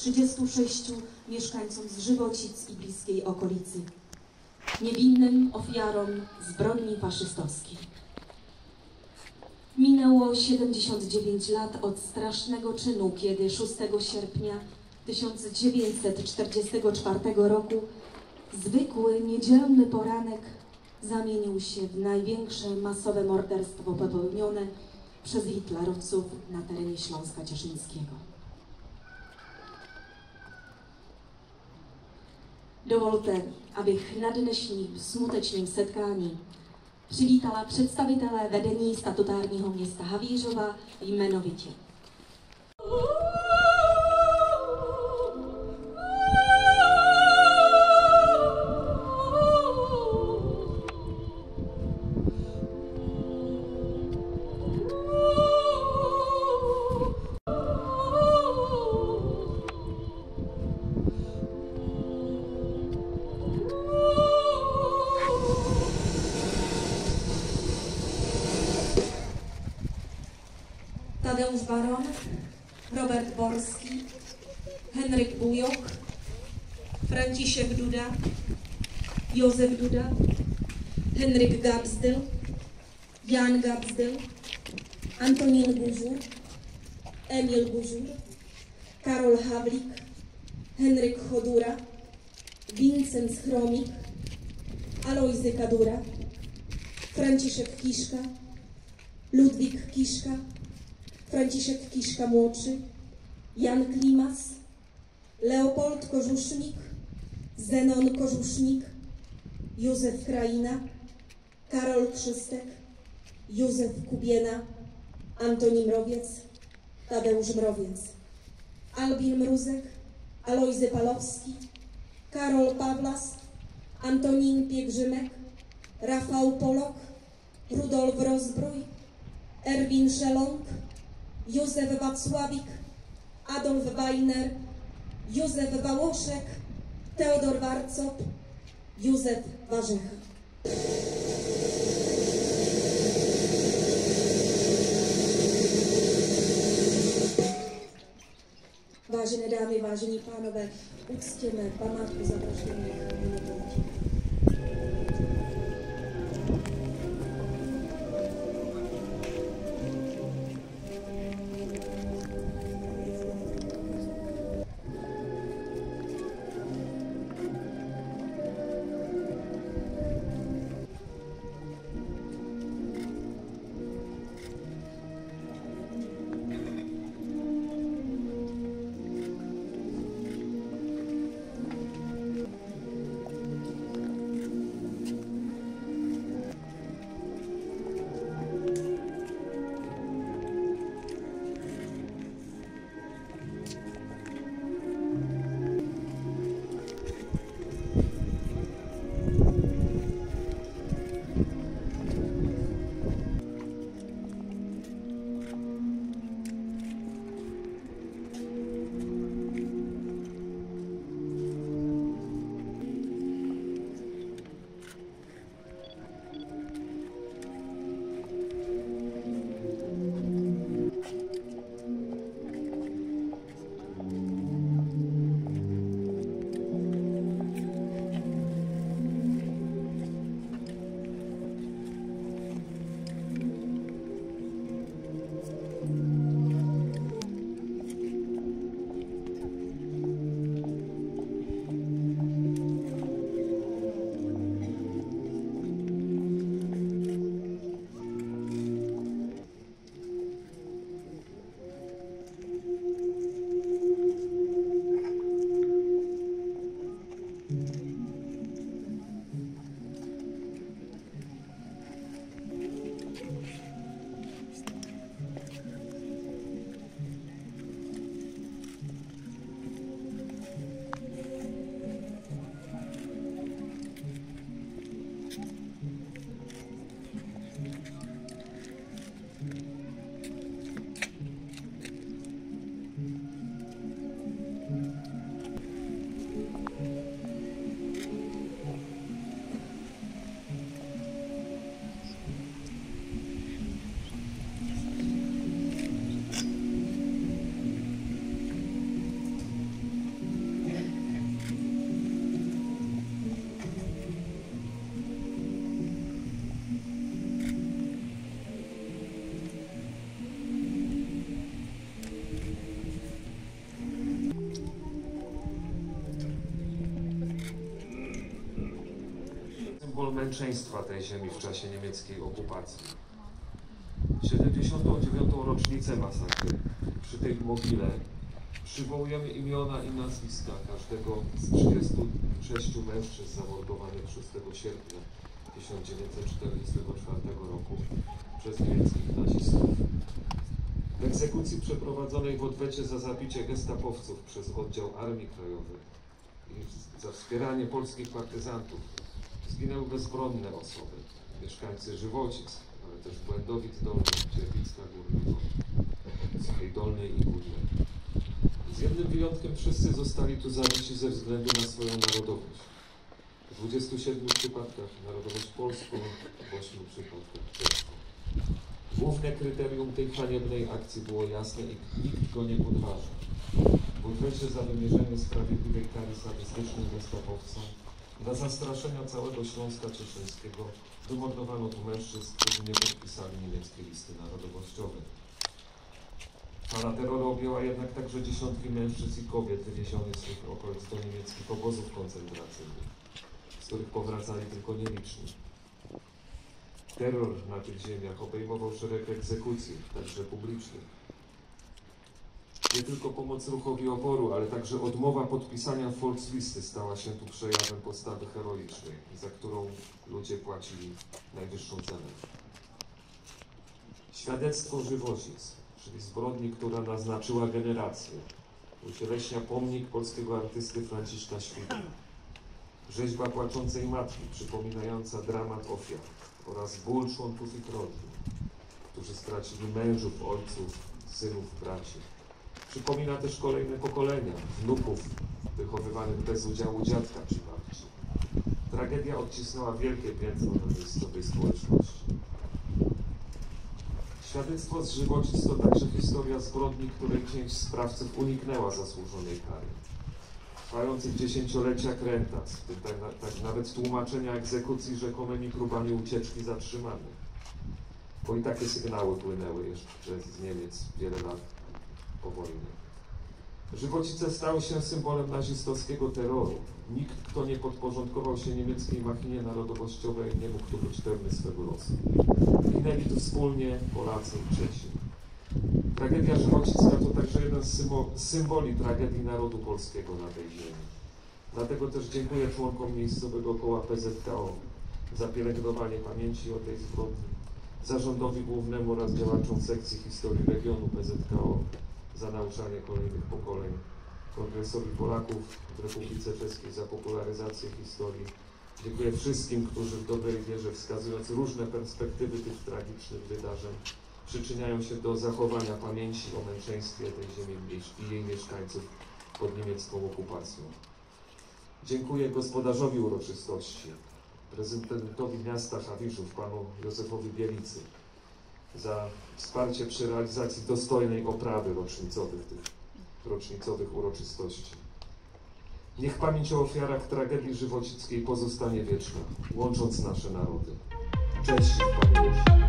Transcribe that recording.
36 mieszkańcom z Żywocic i bliskiej okolicy, niewinnym ofiarom zbrodni faszystowskiej. Minęło 79 lat od strasznego czynu, kiedy 6 sierpnia 1944 roku zwykły, niedzielny poranek zamienił się w największe masowe morderstwo popełnione przez hitlerowców na terenie Śląska Cieszyńskiego. Dovolte, abych na dnešním smutečným setkání přivítala představitelé vedení statutárního města Havířova jmenovitě. Tadeusz Baron, Robert Borski, Henryk Bujok, Franciszek Duda, Józef Duda, Henryk Gabsdyl, Jan Gabsdyl, Antonin Guzur, Emil Guzur, Karol Hawlik, Henryk Chodura, Wincent Chromik, Alojzy Kadura, Franciszek Kiszka, Ludwik Kiszka, Franciszek Kiszka młodszy, Jan Klimas, Leopold Korzusznik, Zenon Korzusznik, Józef Kraina, Karol Krzystek, Józef Kubiena, Antoni Mrowiec, Tadeusz Mrowiec, Albin Mruzek, Alojzy Palowski, Karol Pawlas, Antonin Piegrzymek, Rafał Polok, Rudolf Rozbrój, Erwin Szeląg, Józef Wacławik, Adolf Weiner, Józef Wałoszek, Teodor Warcop, Józef Warzecha. Vážené dámy, vážení pánové, uctěme památku zavražděných minutou. męczeństwa tej ziemi w czasie niemieckiej okupacji. 79. rocznicę masakry. Przy tej mogile przywołujemy imiona i nazwiska każdego z 36 mężczyzn zamordowanych 6 sierpnia 1944 roku przez niemieckich nazistów. W egzekucji przeprowadzonej w odwecie za zabicie gestapowców przez oddział Armii Krajowej i za wspieranie polskich partyzantów zginęły bezbronne osoby, mieszkańcy Żywocic, ale też Błędowic Dolnych, Cierpicka Górnego, Suchej Dolnej i Górnej. Z jednym wyjątkiem wszyscy zostali tu zabici ze względu na swoją narodowość. W 27 przypadkach narodowość polską, w 8 przypadkach czeską. Główne kryterium tej haniebnej akcji było jasne i nikt go nie podważa. W odwecie za wymierzenie sprawiedliwej kary sadystycznym gestapowcom dla zastraszenia całego Śląska Cieszyńskiego wymordowano tu mężczyzn, którzy nie podpisali niemieckiej listy narodowościowej. Fala terroru objęła jednak także dziesiątki mężczyzn i kobiet wywiezionych z tych okolic do niemieckich obozów koncentracyjnych, z których powracali tylko nieliczni. Terror na tych ziemiach obejmował szereg egzekucji, także publicznych. Nie tylko pomoc ruchowi oporu, ale także odmowa podpisania Volkslisty stała się tu przejawem postawy heroicznej, za którą ludzie płacili najwyższą cenę. Świadectwo Żywocic, czyli zbrodni, która naznaczyła generację, ucieleśnia pomnik polskiego artysty Franciszka Świdra. Rzeźba płaczącej matki, przypominająca dramat ofiar oraz ból członków ich rodzin, którzy stracili mężów, ojców, synów, braci. Przypomina też kolejne pokolenia wnuków wychowywanych bez udziału dziadka czy babci. Tragedia odcisnęła wielkie piętno na miejscowej społeczności. Świadectwo z Żywocic to także historia zbrodni, której część sprawców uniknęła zasłużonej kary. Trwających dziesięciolecia krętac, w tym tak nawet tłumaczenia egzekucji rzekomymi próbami ucieczki zatrzymanych. Bo i takie sygnały płynęły jeszcze z Niemiec wiele lat po wojnie. Żywocice stały się symbolem nazistowskiego terroru. Nikt, kto nie podporządkował się niemieckiej machinie narodowościowej, nie mógł tu być pewny swego losu. Ginęli tu wspólnie Polacy i Czesi. Tragedia Żywocicka to także jeden z symboli tragedii narodu polskiego na tej ziemi. Dlatego też dziękuję członkom miejscowego koła PZKO za pielęgnowanie pamięci o tej zbrodni, zarządowi głównemu oraz działaczom sekcji historii regionu PZKO za nauczanie kolejnych pokoleń, Kongresowi Polaków w Republice Czeskiej za popularyzację historii. Dziękuję wszystkim, którzy w dobrej wierze, wskazując różne perspektywy tych tragicznych wydarzeń, przyczyniają się do zachowania pamięci o męczeństwie tej ziemi i jej mieszkańców pod niemiecką okupacją. Dziękuję gospodarzowi uroczystości, prezydentowi miasta Hawiszów, panu Józefowi Bielicy, za wsparcie przy realizacji dostojnej oprawy rocznicowych uroczystości. Niech pamięć o ofiarach tragedii żywocickiej pozostanie wieczna, łącząc nasze narody. Cześć i pamięć.